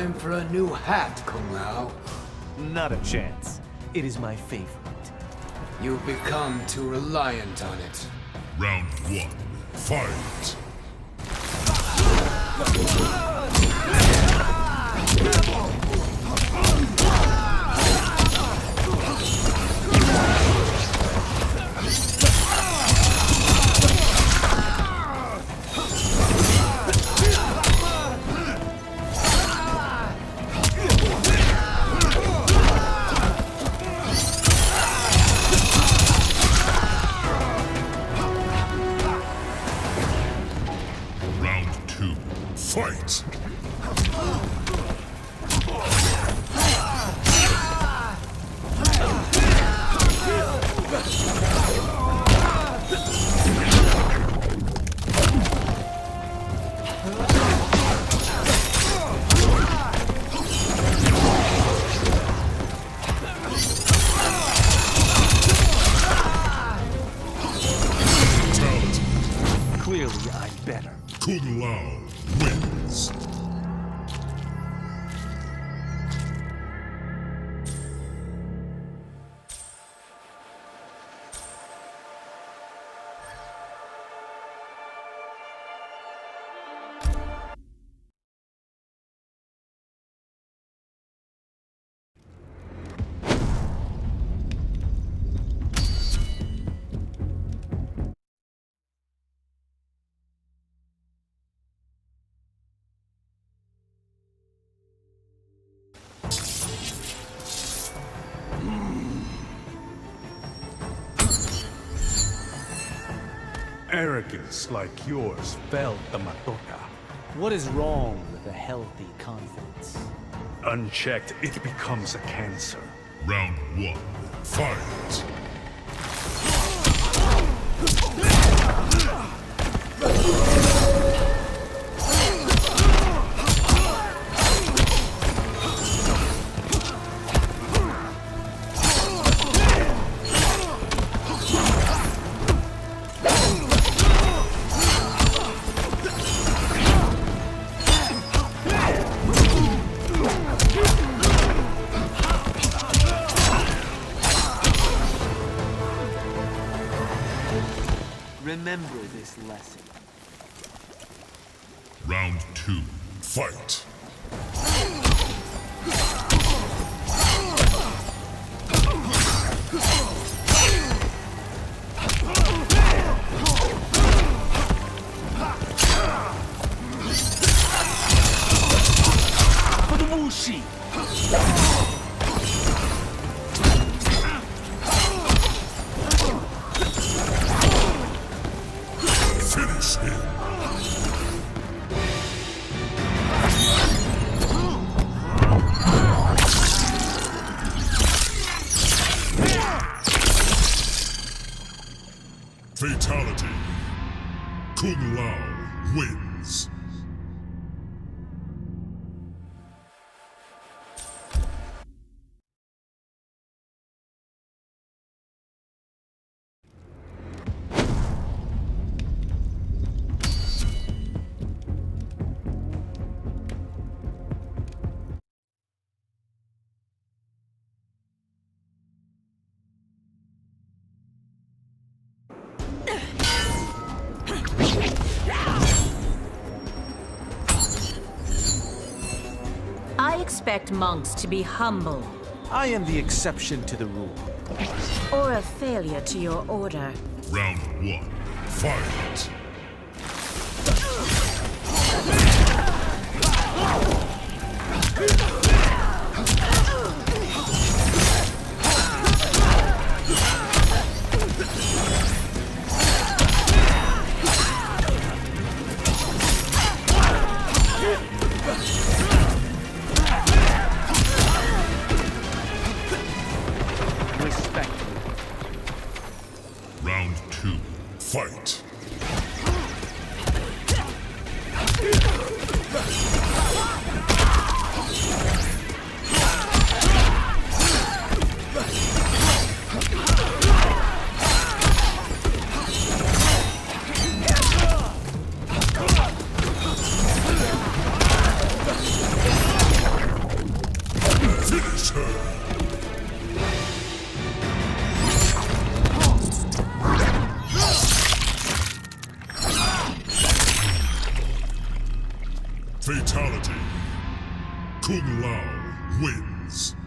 time for a new hat, Kung Lao. Not a chance. It is my favorite. You've become too reliant on it. Round 1. Fight! Fight! Clearly, I'm better. Kung Lao wins. Arrogance like yours felled the Matoka. What is wrong with a healthy confidence? Unchecked, it becomes a cancer. Round 1. Fight! Remember this lesson. Round 2. Fight! For the Wuxi! Finish him! Fatality. Kung Lao wins. I expect monks to be humble. I am the exception to the rule. Or a failure to your order. Round 1. Fight! Respect. Round 2. Fight! Finish her! Fatality. Kung Lao wins.